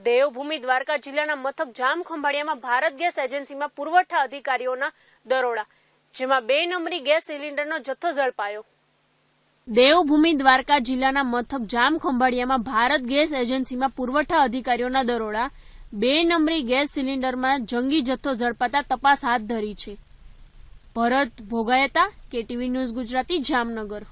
દેવભૂમિ દ્વારકા જિલ્લાના મથક જામખંભાળિયામાં ભારત ગેસ એજન્સીમાં પુરવઠા અધિકારીઓના દરોડા, જેમાં 2 નંબરી ગેસ સિલિન્ડરનો જથ્થો ઝડપાયો। દેવભૂમિ દ્વારકા જિલ્લાના મથક જામખંભાળિયામાં ભારત ગેસ એજન્સીમાં પુરવઠા અધિકારીઓના દરોડા, 2 નંબરી ગેસ સિલિન્ડરમાં જંગી જથ્થો ઝડપાતા તપાસ હાથ ધરી છે। Bharat Bhogayata, KTV news Gujarati, Jamnagar.